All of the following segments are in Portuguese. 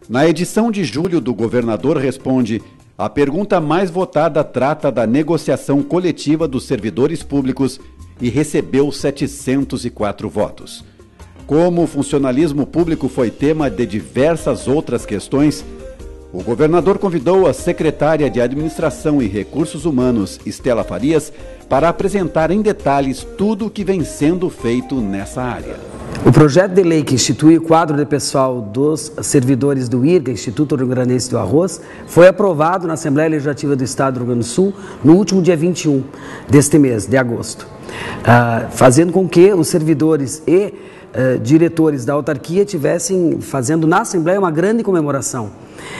Na edição de julho do Governador Responde, a pergunta mais votada trata da negociação coletiva dos servidores públicos e recebeu 704 votos. Como o funcionalismo público foi tema de diversas outras questões, o governador convidou a secretária de Administração e Recursos Humanos, Estela Farias, para apresentar em detalhes tudo o que vem sendo feito nessa área. O projeto de lei que institui o quadro de pessoal dos servidores do IRGA, Instituto Rio Grandense do Arroz, foi aprovado na Assembleia Legislativa do Estado do Rio Grande do Sul no último dia 21 deste mês, de agosto, fazendo com que os servidores e diretores da autarquia tivessem fazendo na Assembleia uma grande comemoração.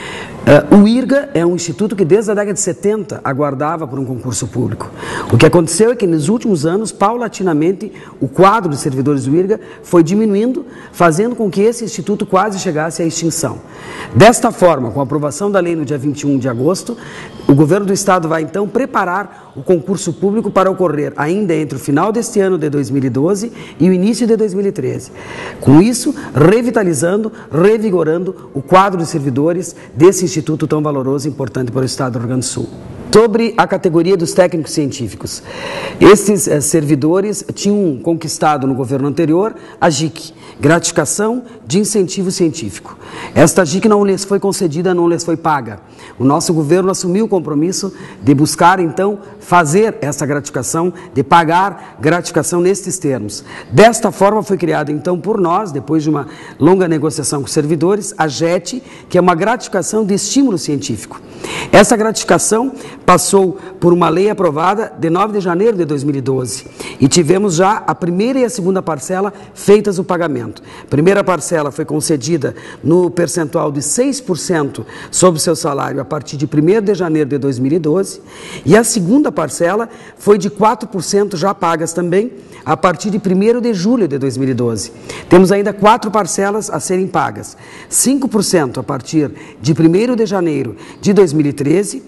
O IRGA é um instituto que desde a década de 70 aguardava por um concurso público. O que aconteceu é que nos últimos anos, paulatinamente, o quadro de servidores do IRGA foi diminuindo, fazendo com que esse instituto quase chegasse à extinção. Desta forma, com a aprovação da lei no dia 21 de agosto, o governo do estado vai então preparar o concurso público para ocorrer ainda entre o final deste ano de 2012 e o início de 2013. Com isso, revitalizando, revigorando o quadro de servidores desse instituto tão valoroso e importante para o estado do Rio Grande do Sul. Sobre a categoria dos técnicos científicos, esses servidores tinham conquistado no governo anterior a JIC, Gratificação de Incentivo Científico. Esta JIC não lhes foi concedida, não lhes foi paga. O nosso governo assumiu o compromisso de buscar, então, fazer essa gratificação, de pagar gratificação nestes termos. Desta forma foi criada, então, por nós, depois de uma longa negociação com os servidores, a JET, que é uma gratificação de estímulo científico. Essa gratificação passou por uma lei aprovada de 9 de janeiro de 2012 e tivemos já a primeira e a segunda parcela feitas o pagamento. A primeira parcela foi concedida no percentual de 6% sobre o seu salário a partir de 1º de janeiro de 2012 e a segunda parcela foi de 4% já pagas também a partir de 1º de julho de 2012. Temos ainda 4 parcelas a serem pagas, 5% a partir de 1º de janeiro de 2013,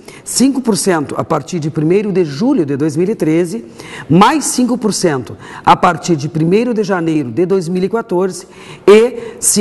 5% a partir de 1º de julho de 2013, mais 5% a partir de 1º de janeiro de 2014 e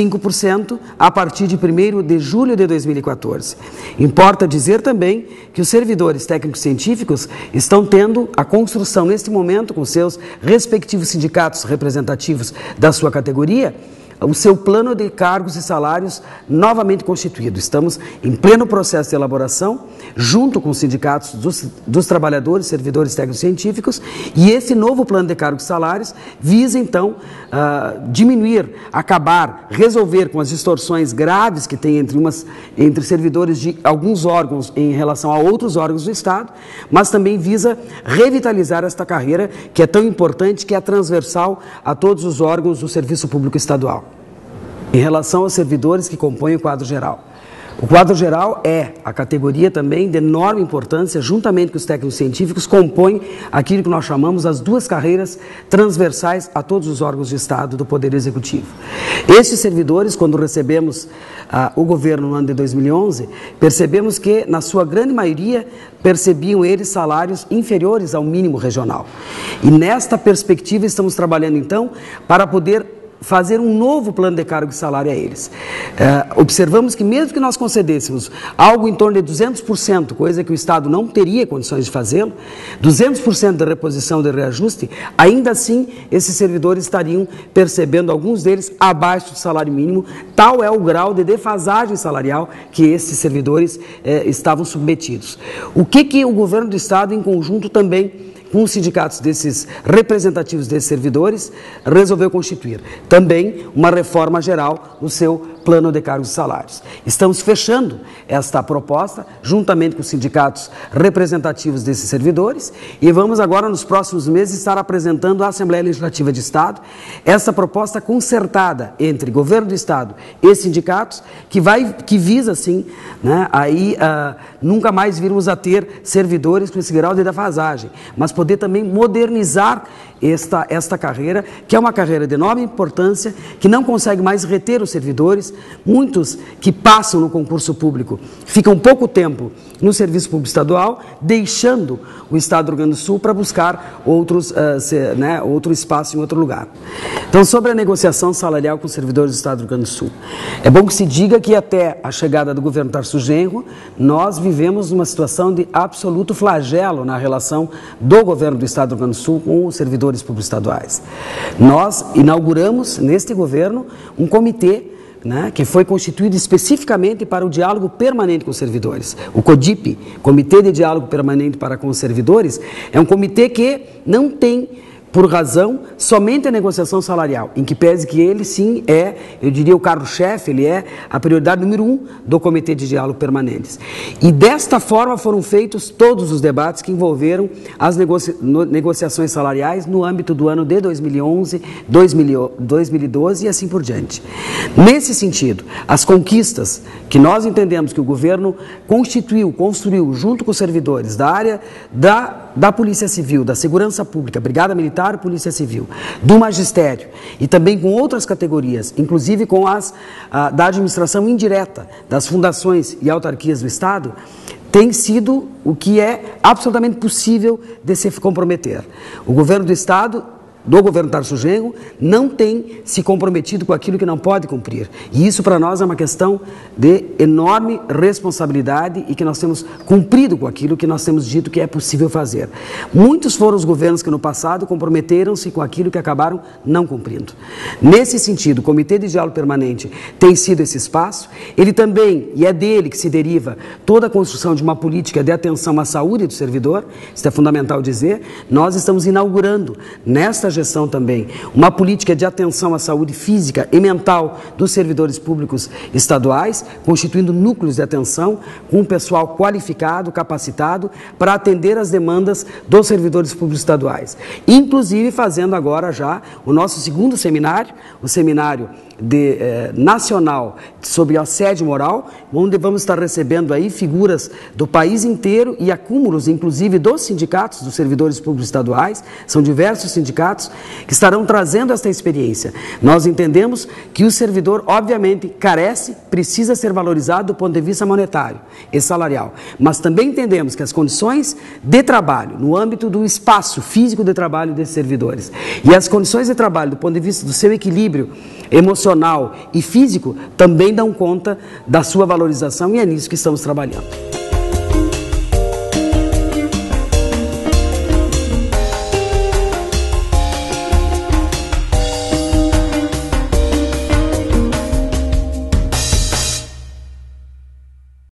5% a partir de 1º de julho de 2014. Importa dizer também que os servidores técnicos científicos estão tendo a construção neste momento com seus respectivos sindicatos representativos da sua categoria, o seu plano de cargos e salários novamente constituído. Estamos em pleno processo de elaboração, junto com os sindicatos dos trabalhadores, servidores técnicos científicos, e esse novo plano de cargos e salários visa, então, diminuir, acabar, resolver com as distorções graves que tem entre servidores de alguns órgãos em relação a outros órgãos do Estado, mas também visa revitalizar esta carreira que é tão importante, que é transversal a todos os órgãos do Serviço Público Estadual. Em relação aos servidores que compõem o quadro geral. O quadro geral é a categoria também de enorme importância, juntamente com os técnicos científicos, compõe aquilo que nós chamamos as 2 carreiras transversais a todos os órgãos de Estado do Poder Executivo. Estes servidores, quando recebemos o governo no ano de 2011, percebemos que, na sua grande maioria, percebiam eles salários inferiores ao mínimo regional. E nesta perspectiva estamos trabalhando, então, para poder fazer um novo plano de cargo e salário a eles. Observamos que mesmo que nós concedêssemos algo em torno de 200%, coisa que o Estado não teria condições de fazê-lo, 200% de reposição de reajuste, ainda assim esses servidores estariam percebendo, alguns deles, abaixo do salário mínimo. Tal é o grau de defasagem salarial que esses servidores estavam submetidos. O que o governo do Estado, em conjunto também com os sindicatos desses representativos desses servidores, resolveu constituir também uma reforma geral no seu plano de cargos e salários. Estamos fechando esta proposta juntamente com os sindicatos representativos desses servidores e vamos agora, nos próximos meses, estar apresentando à Assembleia Legislativa de Estado essa proposta concertada entre governo do Estado e sindicatos que visa, assim, né, nunca mais virmos a ter servidores com esse grau de defasagem, mas poder também modernizar esta carreira, que é uma carreira de enorme importância, que não consegue mais reter os servidores, muitos que passam no concurso público ficam pouco tempo no serviço público estadual, deixando o Estado do Rio Grande do Sul para buscar outro espaço em outro lugar. Então, sobre a negociação salarial com os servidores do Estado do Rio Grande do Sul, é bom que se diga que até a chegada do governo Tarso Genro, nós vivemos uma situação de absoluto flagelo na relação do governo do Estado do Rio Grande do Sul com os servidores públicos estaduais. Nós inauguramos, neste governo, um comitê que foi constituído especificamente para o diálogo permanente com os servidores. O CODIP, Comitê de Diálogo Permanente para com os Servidores, é um comitê que não tem por razão somente a negociação salarial, em que pese que ele sim é, eu diria, o carro-chefe, ele é a prioridade número 1 do Comitê de Diálogo Permanentes. E desta forma foram feitos todos os debates que envolveram as negociações salariais no âmbito do ano de 2011, 2012 e assim por diante. Nesse sentido, as conquistas que nós entendemos que o governo construiu junto com os servidores da área da Polícia Civil, da Segurança Pública, Brigada Militar e Polícia Civil, do Magistério e também com outras categorias, inclusive com as da administração indireta, das fundações e autarquias do Estado, tem sido o que é absolutamente possível de se comprometer. O governo do Estado, do governo Tarso Genro, não tem se comprometido com aquilo que não pode cumprir. E isso para nós é uma questão de enorme responsabilidade e que nós temos cumprido com aquilo que nós temos dito que é possível fazer. Muitos foram os governos que no passado comprometeram-se com aquilo que acabaram não cumprindo. Nesse sentido, o Comitê de Diálogo Permanente tem sido esse espaço. Ele também, e é dele que se deriva toda a construção de uma política de atenção à saúde do servidor, isso é fundamental dizer. Nós estamos inaugurando nesta gestão também uma política de atenção à saúde física e mental dos servidores públicos estaduais, constituindo núcleos de atenção com um pessoal qualificado, capacitado para atender as demandas dos servidores públicos estaduais. Inclusive fazendo agora já o nosso segundo seminário, o seminário nacional sobre assédio moral, onde vamos estar recebendo aí figuras do país inteiro e acúmulos, inclusive, dos sindicatos dos servidores públicos estaduais. São diversos sindicatos que estarão trazendo esta experiência. Nós entendemos que o servidor, obviamente, precisa ser valorizado do ponto de vista monetário e salarial, mas também entendemos que as condições de trabalho, no âmbito do espaço físico de trabalho desses servidores, e as condições de trabalho do ponto de vista do seu equilíbrio emocional e físico também dão conta da sua valorização e é nisso que estamos trabalhando.